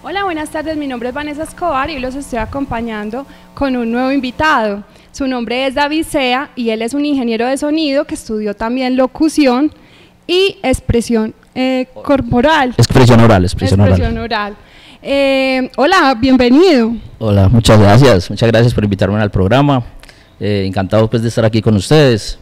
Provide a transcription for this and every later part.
Hola, buenas tardes, mi nombre es Vanessa Escobar y los estoy acompañando con un nuevo invitado. Su nombre es David Sea y él es un ingeniero de sonido que estudió también locución y expresión corporal. Expresión oral. Hola, bienvenido. Hola, muchas gracias por invitarme al programa. Encantado pues de estar aquí con ustedes,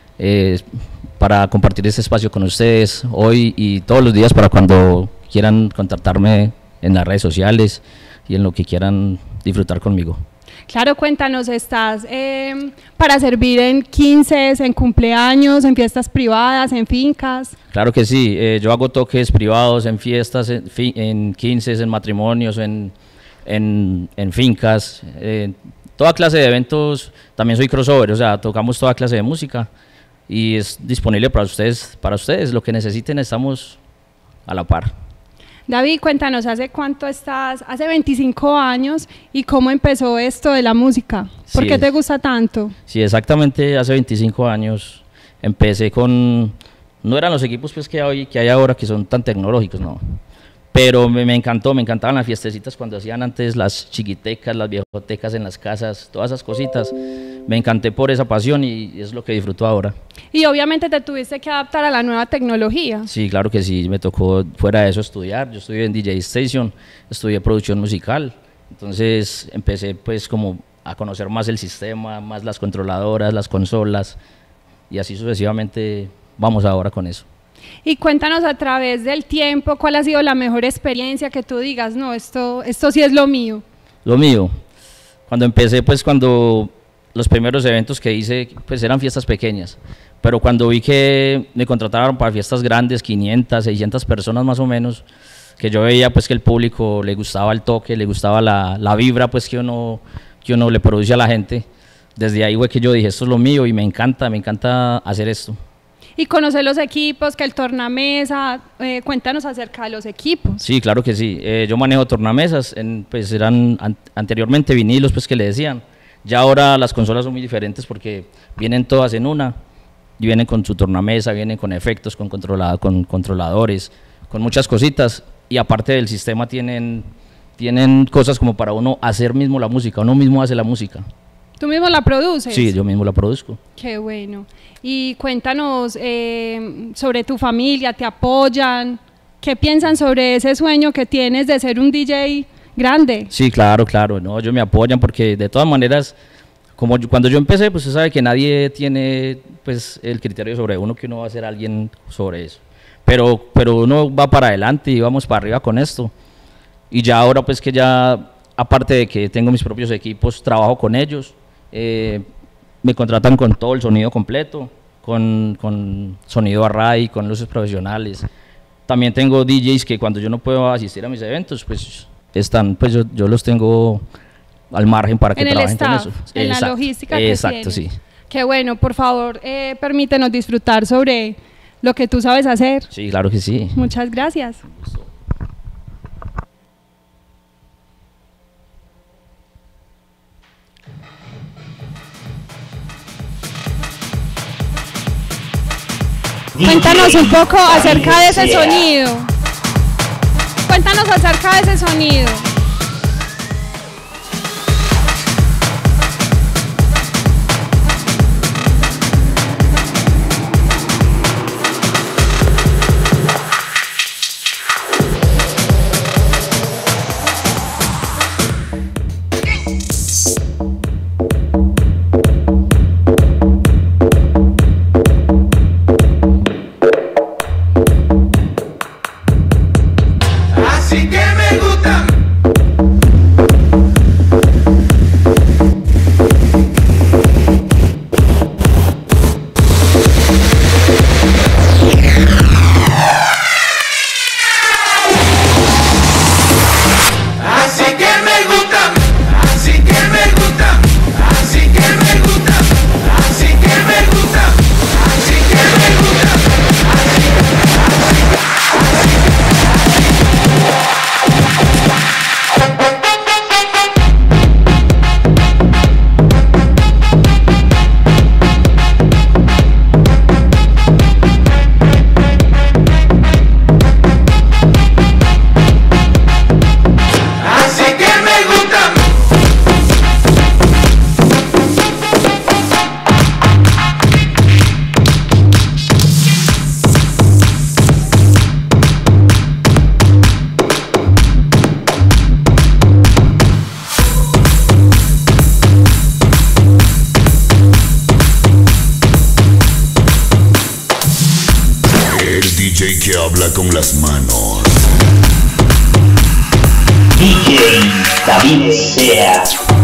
para compartir este espacio con ustedes hoy y todos los días para cuando quieran contactarme en las redes sociales y en lo que quieran disfrutar conmigo. Claro, cuéntanos, ¿estás para servir en 15, en cumpleaños, en fiestas privadas, en fincas? Claro que sí, yo hago toques privados en fiestas, en 15, en matrimonios, en fincas, toda clase de eventos. También soy crossover, o sea, tocamos toda clase de música y es disponible para ustedes, lo que necesiten estamos a la par. David, cuéntanos, ¿hace cuánto estás? Hace 25 años, ¿y cómo empezó esto de la música? ¿Por qué te gusta tanto? Sí, exactamente, hace 25 años empecé con, no eran los equipos pues que hay ahora que son tan tecnológicos, no, pero me encantaban las fiestecitas cuando hacían antes las chiquitecas, las viejotecas en las casas, todas esas cositas. Me encanté por esa pasión y es lo que disfruto ahora. Y obviamente te tuviste que adaptar a la nueva tecnología. Sí, claro que sí, me tocó fuera de eso estudiar. Yo estudié en DJ Station, estudié producción musical, entonces empecé pues como a conocer más el sistema, más las controladoras, las consolas y así sucesivamente vamos ahora con eso. Y cuéntanos a través del tiempo, ¿cuál ha sido la mejor experiencia que tú digas, no, esto sí es lo mío? Lo mío, cuando empecé pues cuando los primeros eventos que hice pues eran fiestas pequeñas, pero cuando vi que me contrataron para fiestas grandes, 500, 600 personas más o menos, que yo veía pues que el público le gustaba el toque, le gustaba la vibra pues que uno le produce a la gente, desde ahí fue que yo dije, esto es lo mío y me encanta hacer esto. Y conocer los equipos, que el tornamesa, cuéntanos acerca de los equipos. Sí, claro que sí, yo manejo tornamesas, pues eran anteriormente vinilos pues que le decían, ya ahora las consolas son muy diferentes porque vienen todas en una, y vienen con su tornamesa, vienen con efectos, con controladores, con muchas cositas, y aparte del sistema tienen cosas como para uno hacer mismo la música, uno mismo hace la música. ¿Tú mismo la produces? Sí, yo mismo la produzco. Qué bueno. Y cuéntanos sobre tu familia, ¿te apoyan? ¿Qué piensan sobre ese sueño que tienes de ser un DJ grande? Sí, claro, no, ellos me apoyan porque de todas maneras, cuando yo empecé, pues usted sabe que nadie tiene pues el criterio sobre uno, que uno va a ser alguien sobre eso. Pero uno va para adelante y vamos para arriba con esto. Y ya ahora pues que ya, aparte de que tengo mis propios equipos, trabajo con ellos. Me contratan con todo el sonido completo, con sonido array, con luces profesionales. También tengo DJs que cuando yo no puedo asistir a mis eventos, pues están, pues yo los tengo al margen para que trabajen con eso. En la logística que exacto, sí. Qué bueno, por favor, permítenos disfrutar sobre lo que tú sabes hacer. Sí, claro que sí. Muchas gracias. Cuéntanos un poco acerca de ese sonido. Cuéntanos acerca de ese sonido. Así que me gusta. Mezcla con las manos. DJ David Sea.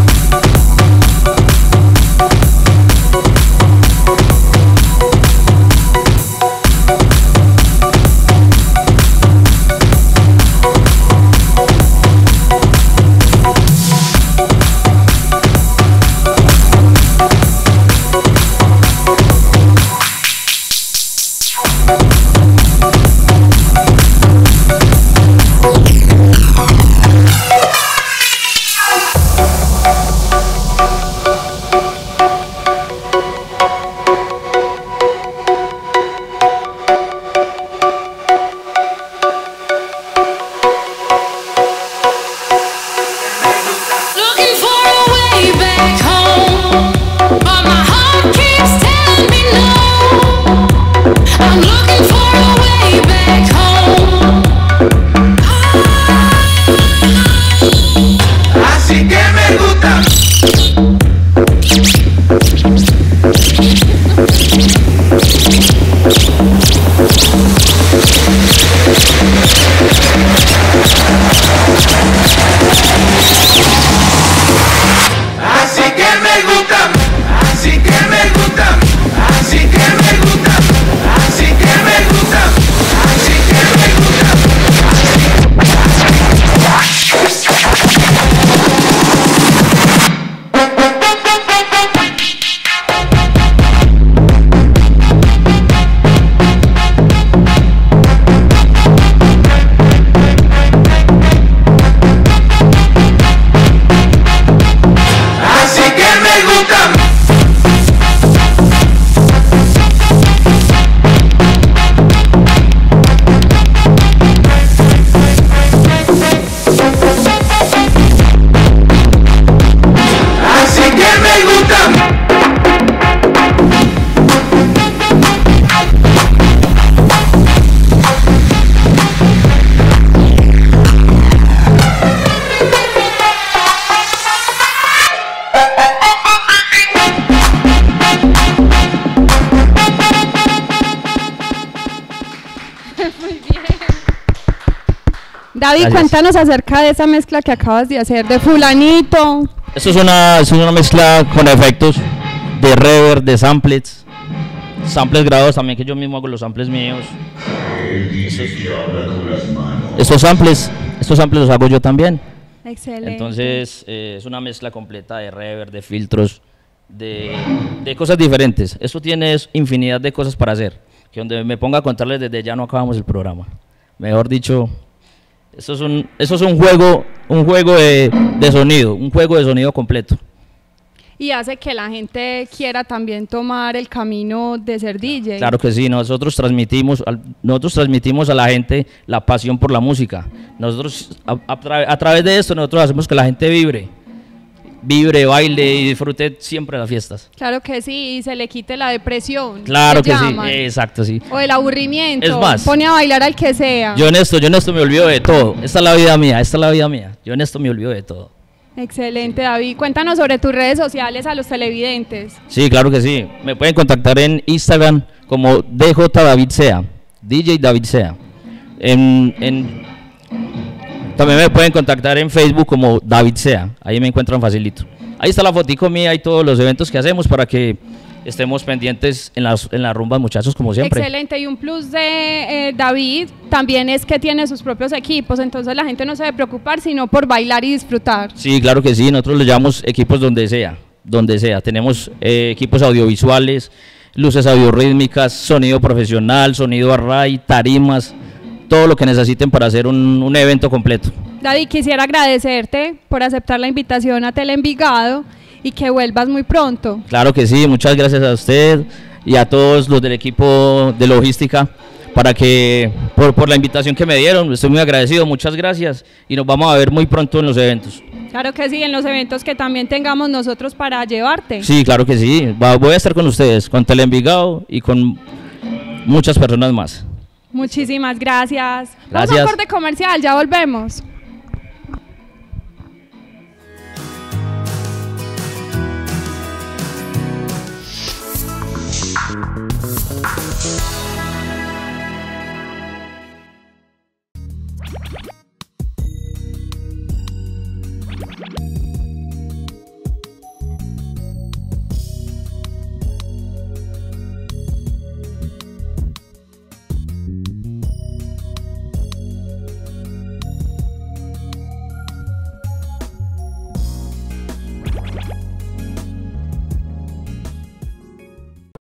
David, Gracias. cuéntanos acerca de esa mezcla que acabas de hacer de fulanito. Esto es una mezcla con efectos de reverb, de samples grabados también, que yo mismo hago los samples míos. Estos samples los hago yo también. Excelente. Entonces es una mezcla completa de reverb, de filtros, de cosas diferentes. Esto tiene infinidad de cosas para hacer, que donde me ponga a contarles desde ya no acabamos el programa. Mejor dicho, eso es un juego de sonido, un juego de sonido completo. Y hace que la gente quiera también tomar el camino de ser DJ. Claro que sí, nosotros transmitimos a la gente la pasión por la música. Nosotros a través de esto nosotros hacemos que la gente vibre, baile y disfrute siempre las fiestas. Claro que sí, y se le quite la depresión. Claro que sí, exacto, sí. O el aburrimiento. Es más, pone a bailar al que sea. Yo en esto me olvido de todo. Esta es la vida mía. Yo en esto me olvido de todo. Excelente, David. Cuéntanos sobre tus redes sociales a los televidentes. Sí, claro que sí. Me pueden contactar en Instagram como DJ David Sea, DJ David Sea. También me pueden contactar en Facebook como David Sea. Ahí me encuentran facilito. Ahí está la fotico mía y todos los eventos que hacemos para que estemos pendientes en las rumbas, muchachos, como siempre. Excelente, y un plus de David también es que tiene sus propios equipos, entonces la gente no se debe preocupar sino por bailar y disfrutar. Sí, claro que sí, nosotros le llamamos equipos donde sea. Tenemos equipos audiovisuales, luces audiorítmicas, sonido profesional, sonido array, tarimas, todo lo que necesiten para hacer un evento completo. David, quisiera agradecerte por aceptar la invitación a Teleenvigado y que vuelvas muy pronto. Claro que sí, muchas gracias a usted y a todos los del equipo de logística por la invitación que me dieron. Estoy muy agradecido, muchas gracias y nos vamos a ver muy pronto en los eventos. Claro que sí, en los eventos que también tengamos nosotros para llevarte. Sí, claro que sí, voy a estar con ustedes, con Teleenvigado y con muchas personas más. Muchísimas gracias. Gracias. Vamos a un corte comercial, ya volvemos.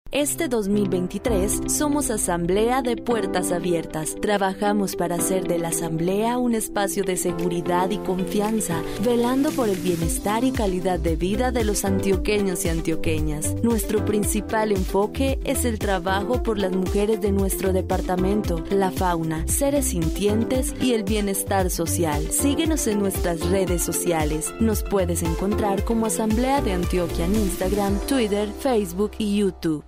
Este 2023 somos Asamblea de Puertas Abiertas. Trabajamos para hacer de la Asamblea un espacio de seguridad y confianza, velando por el bienestar y calidad de vida de los antioqueños y antioqueñas. Nuestro principal enfoque es el trabajo por las mujeres de nuestro departamento, la fauna, seres sintientes y el bienestar social. Síguenos en nuestras redes sociales. Nos puedes encontrar como Asamblea de Antioquia en Instagram, Twitter, Facebook y YouTube.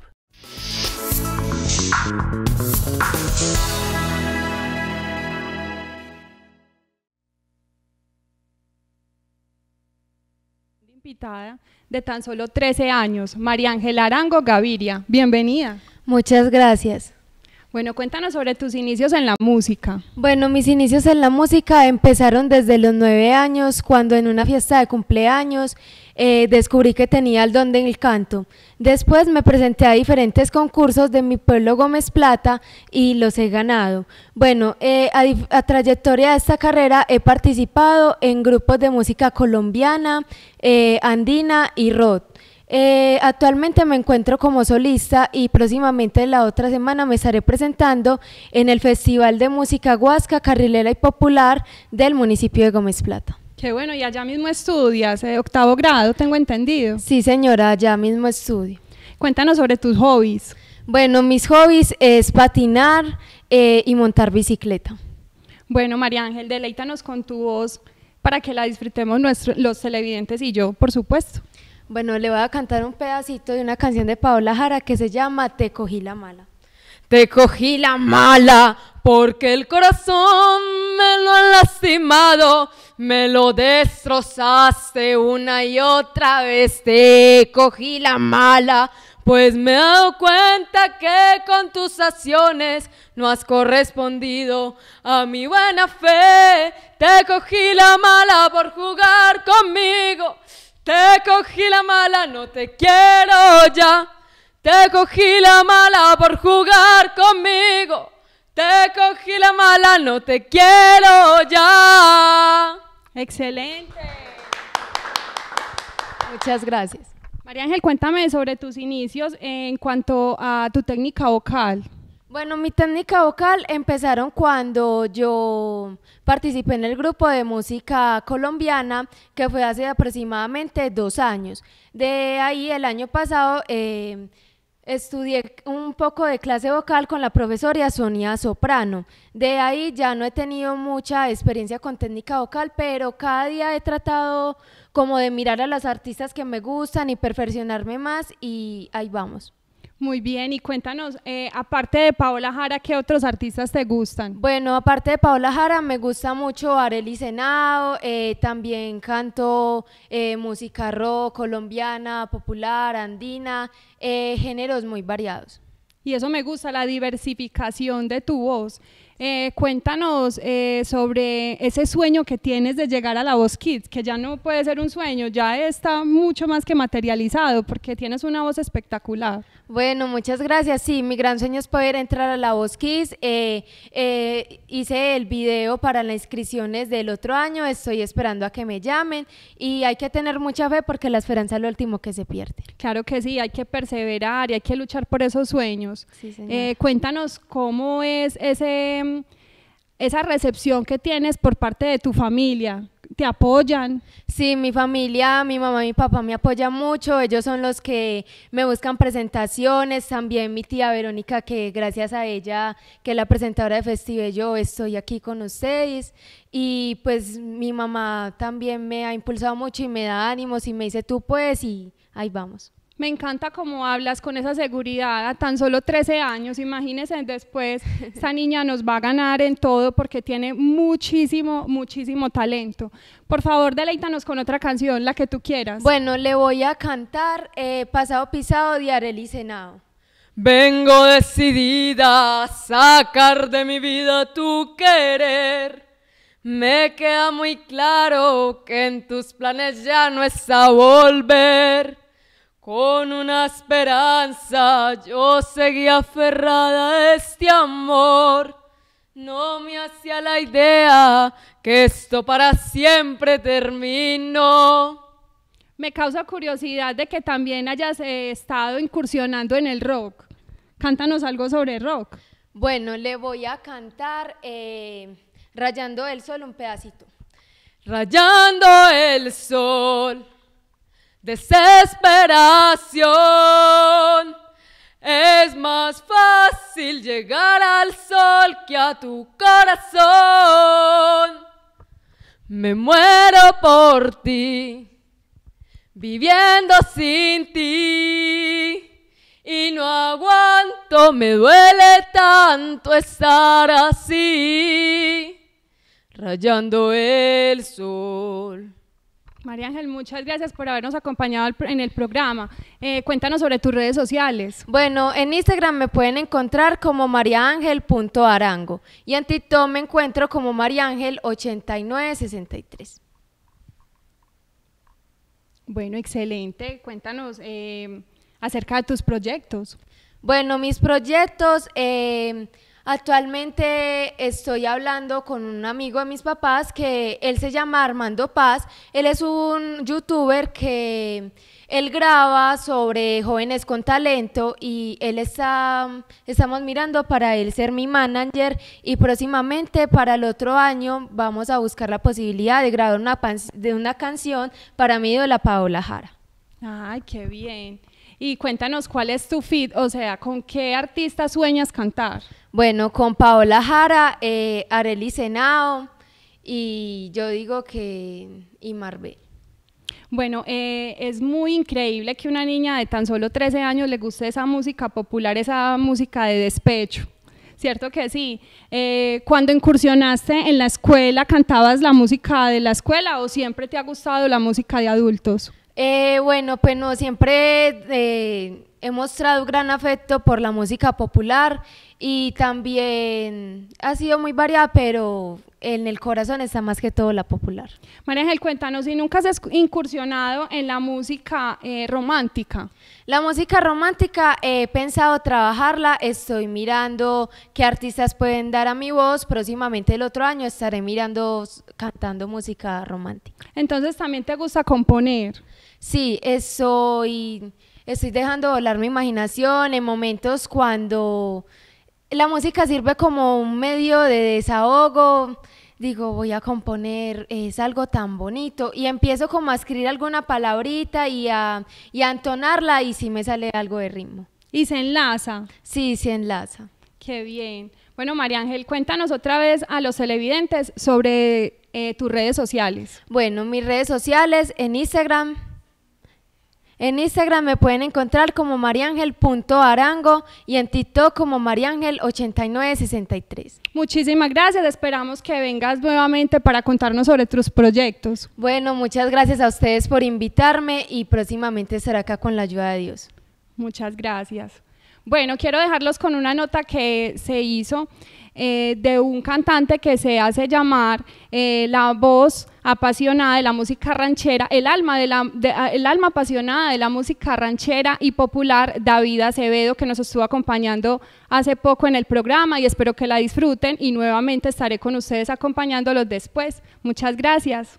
Invitada de tan solo 13 años, María Ángela Arango Gaviria. Bienvenida. Muchas gracias. Bueno, cuéntanos sobre tus inicios en la música. Bueno, mis inicios en la música empezaron desde los 9 años, cuando en una fiesta de cumpleaños descubrí que tenía el don del canto. Después me presenté a diferentes concursos de mi pueblo Gómez Plata y los he ganado. Bueno, a trayectoria de esta carrera he participado en grupos de música colombiana, andina y rock. Actualmente me encuentro como solista y próximamente la otra semana me estaré presentando en el Festival de Música Huasca, Carrilera y Popular del municipio de Gómez Plata. Qué bueno, y allá mismo estudias, 8º grado, tengo entendido. Sí, señora, allá mismo estudio. Cuéntanos sobre tus hobbies. Bueno, mis hobbies es patinar y montar bicicleta. Bueno, María Ángel, deleítanos con tu voz para que la disfrutemos los televidentes y yo, por supuesto. Bueno, le voy a cantar un pedacito de una canción de Paola Jara que se llama Te cogí la mala. Te cogí la mala porque el corazón me lo han lastimado, me lo destrozaste una y otra vez. Te cogí la mala pues me he dado cuenta que con tus acciones no has correspondido a mi buena fe. Te cogí la mala por jugar conmigo. Te cogí la mala, no te quiero ya. Te cogí la mala por jugar conmigo. Te cogí la mala, no te quiero ya. Excelente. Muchas gracias. María Ángel, cuéntame sobre tus inicios en cuanto a tu técnica vocal. Bueno, mi técnica vocal empezaron cuando yo participé en el grupo de música colombiana, que fue hace aproximadamente 2 años. De ahí, el año pasado, estudié un poco de clase vocal con la profesora Sonia Soprano. De ahí ya no he tenido mucha experiencia con técnica vocal, pero cada día he tratado como de mirar a las artistas que me gustan y perfeccionarme más, y ahí vamos. Muy bien, y cuéntanos, aparte de Paola Jara, ¿qué otros artistas te gustan? Bueno, aparte de Paola Jara, me gusta mucho Arely Senado, también canto música rock, colombiana, popular, andina, géneros muy variados. Y eso me gusta, la diversificación de tu voz. Cuéntanos sobre ese sueño que tienes de llegar a La Voz Kids, que ya no puede ser un sueño, ya está mucho más que materializado, porque tienes una voz espectacular. Bueno, muchas gracias. Sí, mi gran sueño es poder entrar a La Voz Kids. Hice el video para las inscripciones del otro año, estoy esperando a que me llamen, y hay que tener mucha fe porque la esperanza es lo último que se pierde. Claro que sí, hay que perseverar y hay que luchar por esos sueños. Sí, señora. Cuéntanos cómo es esa recepción que tienes por parte de tu familia. ¿Te apoyan? Sí, mi familia, mi mamá y mi papá me apoyan mucho, ellos son los que me buscan presentaciones, también mi tía Verónica, que gracias a ella, que es la presentadora de Festival, yo estoy aquí con ustedes, y pues mi mamá también me ha impulsado mucho y me da ánimos y me dice tú puedes, y ahí vamos. Me encanta cómo hablas con esa seguridad a tan solo 13 años, imagínense después, esta niña nos va a ganar en todo porque tiene muchísimo, muchísimo talento. Por favor, deleítanos con otra canción, la que tú quieras. Bueno, le voy a cantar Pasado Pisado de Arely Senado. Vengo decidida a sacar de mi vida tu querer. Me queda muy claro que en tus planes ya no está volver. Con una esperanza yo seguía aferrada a este amor. No me hacía la idea que esto para siempre terminó. Me causa curiosidad de que también hayas estado incursionando en el rock. Cántanos algo sobre rock. Bueno, le voy a cantar Rayando el Sol un pedacito. Rayando el sol, desesperación. Es más fácil llegar al sol que a tu corazón. Me muero por ti, viviendo sin ti. Y no aguanto, me duele tanto estar así, rayando el sol. María Ángel, muchas gracias por habernos acompañado en el programa. Cuéntanos sobre tus redes sociales. Bueno, en Instagram me pueden encontrar como mariaangel.arango y en TikTok me encuentro como mariaangel8963. Bueno, excelente. Cuéntanos acerca de tus proyectos. Bueno, mis proyectos, actualmente estoy hablando con un amigo de mis papás que él se llama Armando Paz. Él es un youtuber que él graba sobre jóvenes con talento y estamos mirando para él ser mi manager y próximamente para el otro año vamos a buscar la posibilidad de grabar una canción para mí de la Paola Jara. Ay, qué bien. Y cuéntanos cuál es tu feat, o sea, ¿con qué artista sueñas cantar? Bueno, con Paola Jara, Arely Senao y yo digo que y Marvel. Bueno, es muy increíble que una niña de tan solo 13 años le guste esa música popular, esa música de despecho. ¿Cierto que sí? Cuando incursionaste en la escuela, ¿cantabas la música de la escuela o siempre te ha gustado la música de adultos? Bueno, pues no, siempre he mostrado gran afecto por la música popular y también ha sido muy variada, pero en el corazón está más que todo la popular. María Ángel, cuéntanos, si nunca has incursionado en la música romántica. La música romántica he pensado trabajarla, estoy mirando qué artistas pueden dar a mi voz, próximamente el otro año estaré cantando música romántica. Entonces, ¿también te gusta componer? Sí, estoy dejando volar mi imaginación en momentos cuando la música sirve como un medio de desahogo. Digo, voy a componer, es algo tan bonito y empiezo como a escribir alguna palabrita y a entonarla y sí me sale algo de ritmo. ¿Y se enlaza? Sí, se enlaza. Qué bien. Bueno, María Ángel, cuéntanos otra vez a los televidentes sobre tus redes sociales. Bueno, mis redes sociales en Instagram me pueden encontrar como mariangel.arango y en TikTok como mariangel8963. Muchísimas gracias, esperamos que vengas nuevamente para contarnos sobre tus proyectos. Bueno, muchas gracias a ustedes por invitarme y próximamente estaré acá con la ayuda de Dios. Muchas gracias. Bueno, quiero dejarlos con una nota que se hizo de un cantante que se hace llamar la voz apasionada de la música ranchera, el alma apasionada de la música ranchera y popular, David Acevedo, que nos estuvo acompañando hace poco en el programa y espero que la disfruten y nuevamente estaré con ustedes acompañándolos después. Muchas gracias.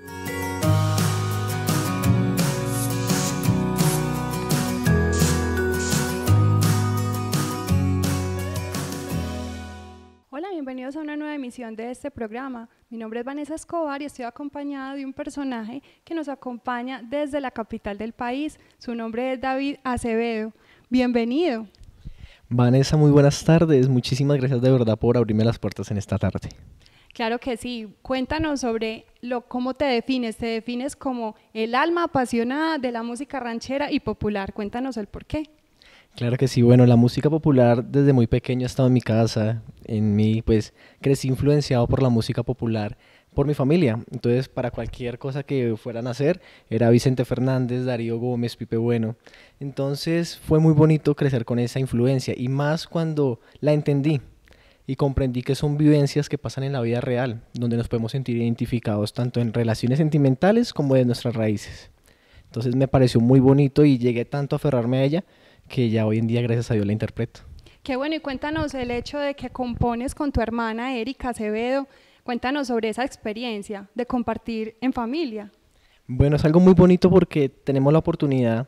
Hola, bienvenidos a una nueva emisión de este programa. Mi nombre es Vanessa Escobar y estoy acompañada de un personaje que nos acompaña desde la capital del país. Su nombre es David Acevedo. Bienvenido. Vanessa, muy buenas tardes. Muchísimas gracias de verdad por abrirme las puertas en esta tarde. Claro que sí. Cuéntanos sobre cómo te defines. Te defines como el alma apasionada de la música ranchera y popular. Cuéntanos el por qué. Claro que sí, bueno, la música popular desde muy pequeño ha estado en mi casa, en mí, pues crecí influenciado por la música popular, por mi familia. Entonces, para cualquier cosa que fueran a hacer, era Vicente Fernández, Darío Gómez, Pipe Bueno. Entonces, fue muy bonito crecer con esa influencia y más cuando la entendí y comprendí que son vivencias que pasan en la vida real, donde nos podemos sentir identificados tanto en relaciones sentimentales como de nuestras raíces. Entonces, me pareció muy bonito y llegué tanto a aferrarme a ella que ya hoy en día, gracias a Dios, la interpreto. Qué bueno, y cuéntanos el hecho de que compones con tu hermana Erika Acevedo. Cuéntanos sobre esa experiencia de compartir en familia. Bueno, es algo muy bonito porque tenemos la oportunidad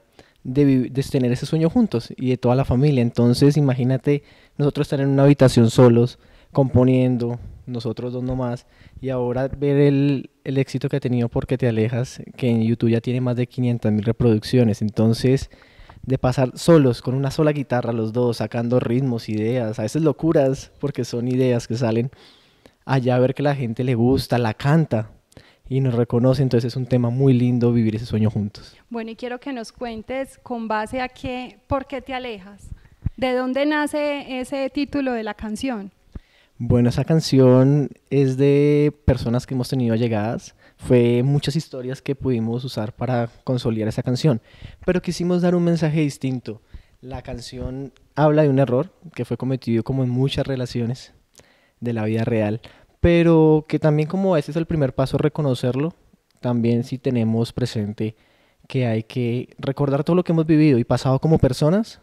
de tener ese sueño juntos y de toda la familia. Entonces, imagínate nosotros estar en una habitación solos, componiendo, nosotros dos nomás, y ahora ver el éxito que ha tenido Porque te alejas, que en YouTube ya tiene más de 500.000 reproducciones. Entonces, de pasar solos, con una sola guitarra los dos, sacando ritmos, ideas, a veces locuras, porque son ideas que salen, allá ver que la gente le gusta, la canta y nos reconoce, entonces es un tema muy lindo vivir ese sueño juntos. Bueno, y quiero que nos cuentes con base a qué, ¿por qué te alejas? ¿De dónde nace ese título de la canción? Bueno, esa canción es de personas que hemos tenido allegadas, fue muchas historias que pudimos usar para consolidar esa canción, pero quisimos dar un mensaje distinto. La canción habla de un error que fue cometido como en muchas relaciones de la vida real, pero que también como ese es el primer paso reconocerlo, también si tenemos presente que hay que recordar todo lo que hemos vivido y pasado como personas,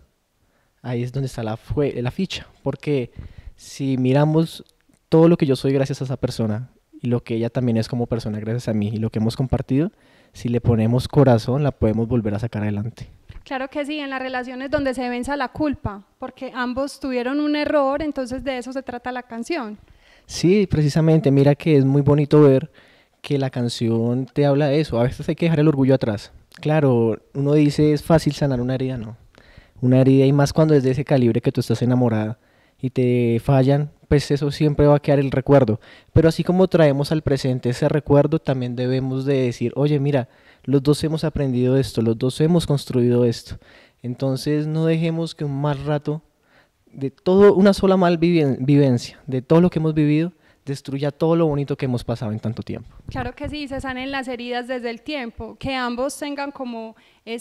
ahí es donde está la ficha, porque si miramos todo lo que yo soy gracias a esa persona y lo que ella también es como persona gracias a mí y lo que hemos compartido, si le ponemos corazón la podemos volver a sacar adelante. Claro que sí, en las relaciones donde se venza la culpa, porque ambos tuvieron un error, entonces de eso se trata la canción. Sí, precisamente, mira que es muy bonito ver que la canción te habla de eso. A veces hay que dejar el orgullo atrás. Claro, uno dice es fácil sanar una herida, no. Una herida y más cuando es de ese calibre que tú estás enamorada y te fallan, pues eso siempre va a quedar el recuerdo. Pero así como traemos al presente ese recuerdo, también debemos de decir, oye, mira, los dos hemos aprendido esto, los dos hemos construido esto. Entonces no dejemos que un mal rato de todo, una sola mal vivencia, de todo lo que hemos vivido, destruya todo lo bonito que hemos pasado en tanto tiempo. Claro que sí, se sanen las heridas desde el tiempo, que ambos tengan como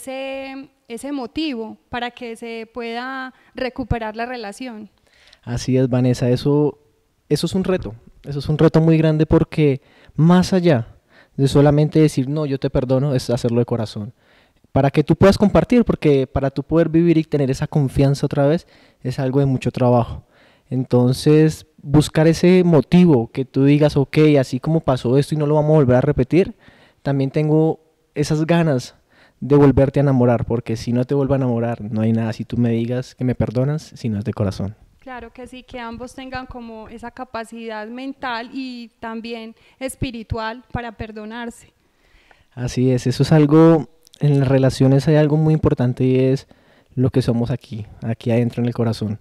ese motivo para que se pueda recuperar la relación. Así es, Vanessa, eso es un reto muy grande porque más allá de solamente decir no, yo te perdono, es hacerlo de corazón. Para que tú puedas compartir, porque para tú poder vivir y tener esa confianza otra vez es algo de mucho trabajo. Entonces, buscar ese motivo que tú digas, ok, así como pasó esto y no lo vamos a volver a repetir, también tengo esas ganas de volverte a enamorar, porque si no te vuelvo a enamorar, no hay nada, si tú me digas que me perdonas, si no es de corazón. Claro que sí, que ambos tengan como esa capacidad mental y también espiritual para perdonarse. Así es, eso es algo, en las relaciones hay algo muy importante y es lo que somos aquí adentro en el corazón.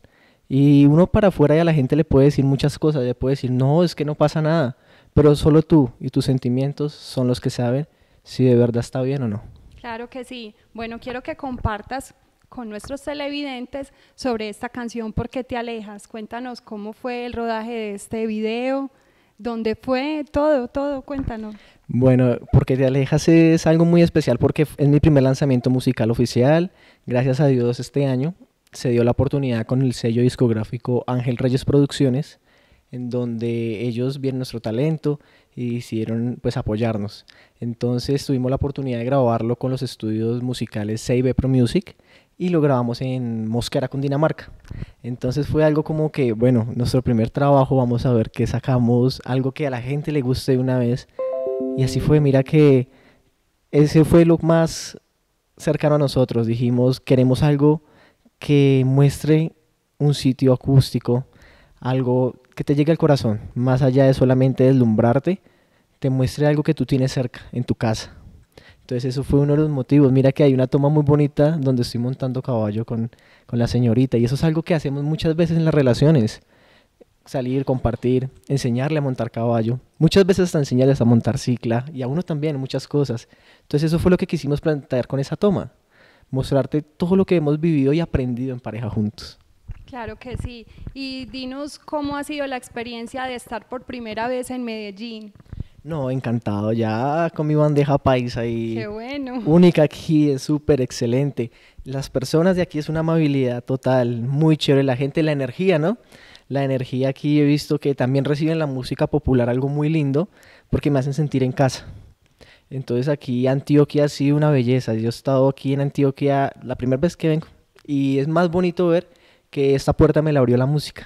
Y uno para afuera y a la gente le puede decir muchas cosas, le puede decir, no, es que no pasa nada, pero solo tú y tus sentimientos son los que saben si de verdad está bien o no. Claro que sí. Bueno, quiero que compartas con nuestros televidentes sobre esta canción ¿Por qué te alejas? Cuéntanos cómo fue el rodaje de este video, dónde fue, todo, cuéntanos. Bueno, Porque te alejas es algo muy especial porque es mi primer lanzamiento musical oficial. Gracias a Dios este año se dio la oportunidad con el sello discográfico Ángel Reyes Producciones, en donde ellos vieron nuestro talento y decidieron pues apoyarnos. Entonces tuvimos la oportunidad de grabarlo con los estudios musicales CIB Pro Music y lo grabamos en Mosquera, Cundinamarca. Entonces fue algo como que, bueno, nuestro primer trabajo, vamos a ver qué sacamos, algo que a la gente le guste de una vez. Y así fue, mira que ese fue lo más cercano a nosotros. Dijimos, queremos algo que muestre un sitio acústico, algo que te llegue al corazón, más allá de solamente deslumbrarte, te muestre algo que tú tienes cerca, en tu casa. Entonces eso fue uno de los motivos. Mira que hay una toma muy bonita donde estoy montando caballo con la señorita y eso es algo que hacemos muchas veces en las relaciones. Salir, compartir, enseñarle a montar caballo. Muchas veces hasta enseñarles a montar cicla y a uno también muchas cosas. Entonces eso fue lo que quisimos plantear con esa toma. Mostrarte todo lo que hemos vivido y aprendido en pareja juntos. Claro que sí. Y dinos cómo ha sido la experiencia de estar por primera vez en Medellín. No, encantado, ya con mi bandeja paisa y Qué bueno. única aquí, es súper excelente. Las personas de aquí es una amabilidad total, muy chévere, la gente, la energía, ¿no? La energía aquí he visto que también reciben la música popular, algo muy lindo, porque me hacen sentir en casa. Entonces aquí Antioquia ha sido una belleza, yo he estado aquí en Antioquia la primera vez que vengo y es más bonito ver que esta puerta me la abrió la música.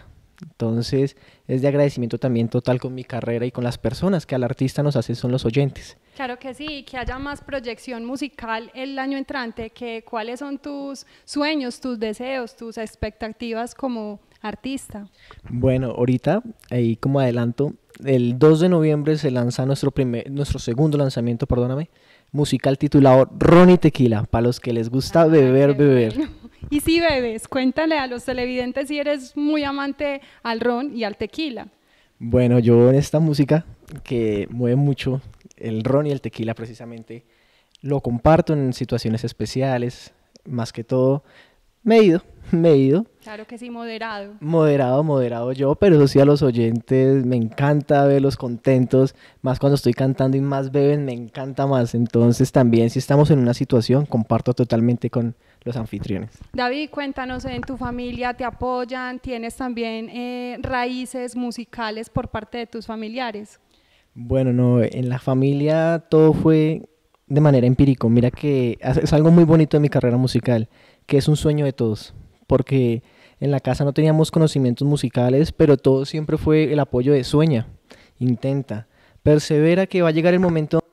Entonces es de agradecimiento también total con mi carrera y con las personas que al artista nos hacen son los oyentes. Claro que sí, que haya más proyección musical el año entrante, que cuáles son tus sueños, tus deseos, tus expectativas como artista. Bueno, ahorita, ahí como adelanto, el 2 de noviembre se lanza nuestro segundo lanzamiento, perdóname, musical titulado Ron y Tequila, para los que les gusta beber. Bueno. Y si bebes, cuéntale a los televidentes si eres muy amante al ron y al tequila. Bueno, yo en esta música que mueve mucho, el ron y el tequila precisamente, lo comparto en situaciones especiales, más que todo medido. Claro que sí, moderado. Moderado yo, pero eso sí a los oyentes me encanta verlos contentos, más cuando estoy cantando y más beben, me encanta más. Entonces también si estamos en una situación, comparto totalmente con los anfitriones. David, cuéntanos, ¿en tu familia te apoyan? ¿Tienes también raíces musicales por parte de tus familiares? Bueno, no, en la familia todo fue de manera empírica. Mira que es algo muy bonito de mi carrera musical, que es un sueño de todos, porque en la casa no teníamos conocimientos musicales, pero todo siempre fue el apoyo de sueña, intenta, persevera que va a llegar el momento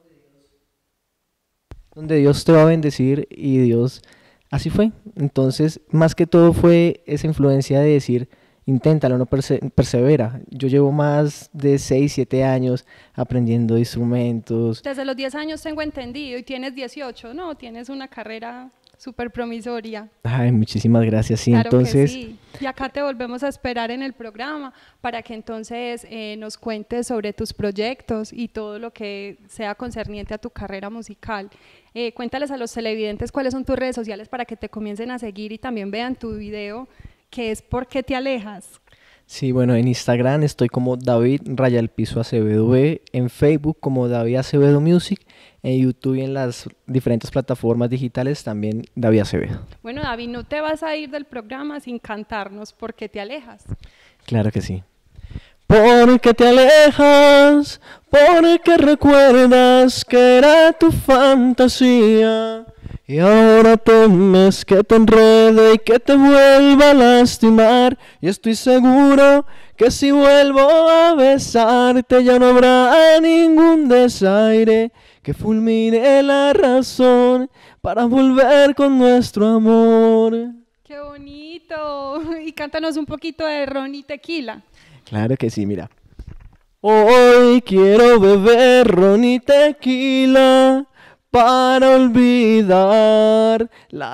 donde Dios te va a bendecir y Dios, así fue. Entonces, más que todo fue esa influencia de decir, inténtalo, no persevera. Yo llevo más de 6, 7 años aprendiendo instrumentos. Desde los 10 años tengo entendido y tienes 18, ¿no? Tienes una carrera súper promisoria. Ay, muchísimas gracias, sí, claro entonces... que sí. Y acá te volvemos a esperar en el programa para que entonces nos cuentes sobre tus proyectos y todo lo que sea concerniente a tu carrera musical. Cuéntales a los televidentes cuáles son tus redes sociales para que te comiencen a seguir y también vean tu video, que es ¿Por qué te alejas? Sí, bueno, en Instagram estoy como David_Acevedo, en Facebook como David Acevedo Music, en YouTube y en las diferentes plataformas digitales también David Acevedo. Bueno, David, no te vas a ir del programa sin cantarnos ¿Por qué te alejas? Claro que sí. ¿Por qué te alejas? ¿Por qué recuerdas que era tu fantasía? Y ahora temes que te enrede y que te vuelva a lastimar. Y estoy seguro que si vuelvo a besarte ya no habrá ningún desaire que fulmine la razón para volver con nuestro amor. ¡Qué bonito! Y cántanos un poquito de ron y tequila. Claro que sí, mira. Hoy quiero beber ron y tequila para olvidar la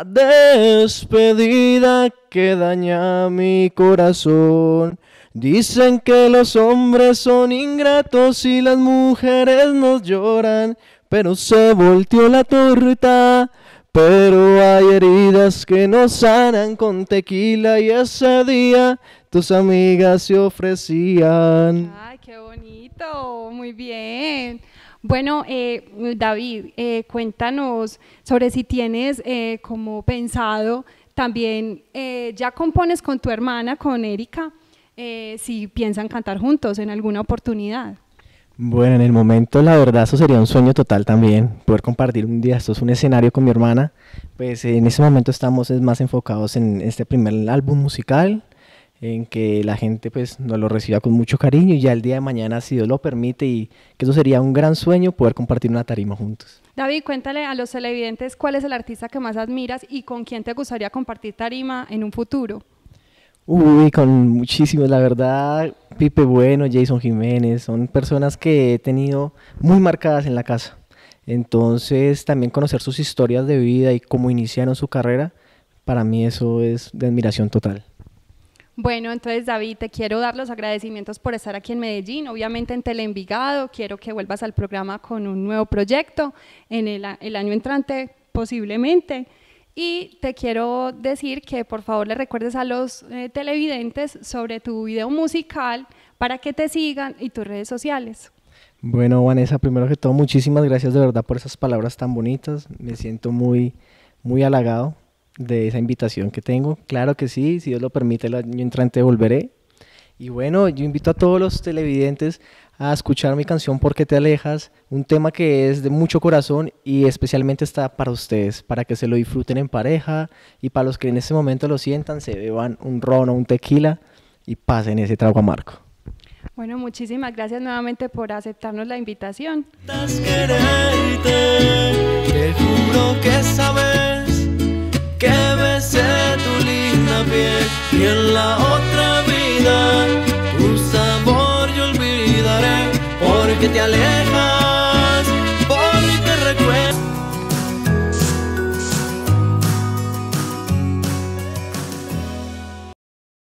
despedida que daña mi corazón. Dicen que los hombres son ingratos y las mujeres nos lloran, pero se volteó la torta. Pero hay heridas que no sanan con tequila y ese día tus amigas se ofrecían. ¡Ay, qué bonito! Muy bien. Bueno, David, cuéntanos sobre si tienes como pensado también, ya compones con tu hermana, con Erika, si piensan cantar juntos en alguna oportunidad. Bueno, en el momento la verdad eso sería un sueño total también, poder compartir un día, esto es un escenario con mi hermana, pues en ese momento estamos más enfocados en este primer álbum musical, en que la gente pues nos lo reciba con mucho cariño y ya el día de mañana, si Dios lo permite, y que eso sería un gran sueño poder compartir una tarima juntos. David, cuéntale a los televidentes cuál es el artista que más admiras y con quién te gustaría compartir tarima en un futuro. Uy, con muchísimos, la verdad, Pipe Bueno, Jason Jiménez, son personas que he tenido muy marcadas en la casa. Entonces, también conocer sus historias de vida y cómo iniciaron su carrera, para mí eso es de admiración total. Bueno, entonces David, te quiero dar los agradecimientos por estar aquí en Medellín, obviamente en Teleenvigado, quiero que vuelvas al programa con un nuevo proyecto en el año entrante posiblemente, y te quiero decir que por favor le recuerdes a los televidentes sobre tu video musical para que te sigan y tus redes sociales. Bueno, Vanessa, primero que todo, muchísimas gracias de verdad por esas palabras tan bonitas, me siento muy halagado de esa invitación que tengo. Claro que sí, si Dios lo permite, el año entrante volveré. Y bueno, yo invito a todos los televidentes a escuchar mi canción ¿Por qué te alejas? Un tema que es de mucho corazón y especialmente está para ustedes, para que se lo disfruten en pareja y para los que en este momento lo sientan, se beban un ron o un tequila y pasen ese trago amargo. Bueno, muchísimas gracias nuevamente por aceptarnos la invitación. Te juro que sabes que besé tu linda piel y en la otra vida tu sabor yo olvidaré porque te alejas